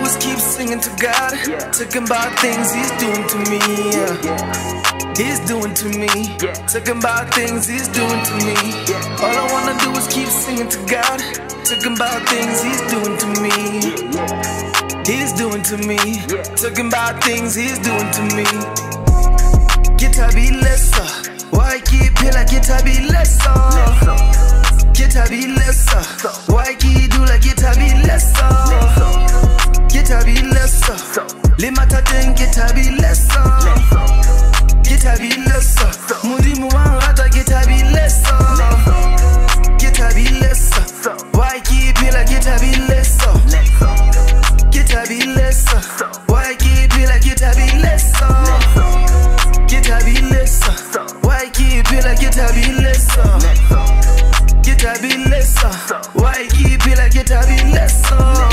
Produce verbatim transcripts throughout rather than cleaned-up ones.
is keep singing to God, talking about things He's doing to me. Yeah. He's doing to me, talking about things He's doing to me. All I wanna do is keep singing to God, talking about things He's doing to me. He's doing to me, talking about things He's doing to me. Get a be lesser, why keep it like get a be lesser? Get a be lesser, why keep do like get a be lesser? Get a be lesser, le mataten get a be lesser. Get a be lesser, muri muwanga get a be lesser. Get a be lesser, why keep it like get a be lesser? Get a be lesser, why keep it like get a be lesser? Get a be lesser, why keep it like get a be lesser? Get a be lesser, why keep it like get a be lesser?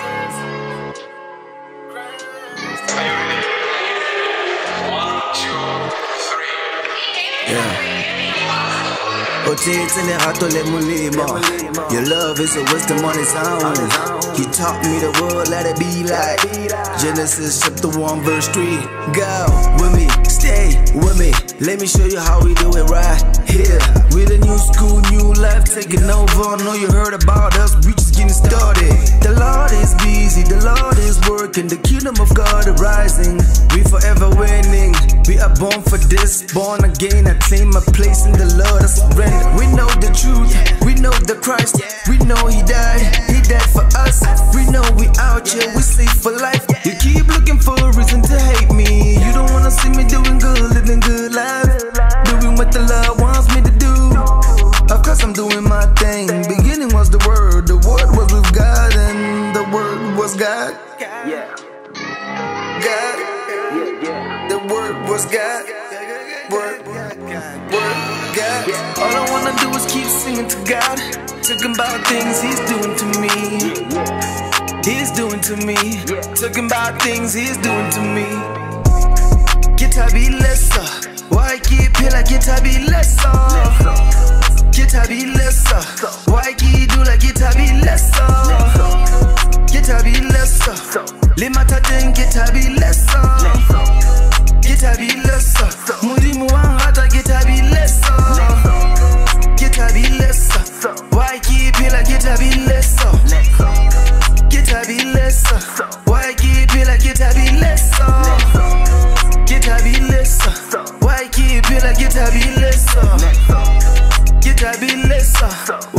Otitene hatole mulimo. Your love is a wisdom on its own. He taught me the world, let it be like Genesis chapter one verse three. Go with me, stay with me. Let me show you how we do it right here. With a new school, new life taking over. I know you heard about us, we just getting started. The Lord is busy, the Lord is working. The kingdom of God is rising. We forever winning. We are born for this, born again. I claim my place in the Lord. I surrender. We know the truth, we know the Christ. We know He died, He died for us. We know we out here, we safe for life. You keep looking for a reason to hate me. You don't wanna see me doing good, living good life, doing what the Lord wants me to do. Of course I'm doing my thing. Beginning was the Word, the Word was with God, and the Word was God. God, the Word was God. Word, Word, God. All I wanna do is keep singing to God, talking about things He's doing to me. He's doing to me, talking about things He's doing to me. Get a be lesser, why keep it like get a be lesser? Get a be lesser, why keep do like get a be lesser? Get a be lesser, le mataten get a be lesser. Get a be lesser, muri muwanga get a be lesser. Get a be lesser, why keep it like get a be lesser? Get a be lesser, why keep it like get a be lesser? Get a be lesser, why keep it like get a be lesser? Get a be lesser,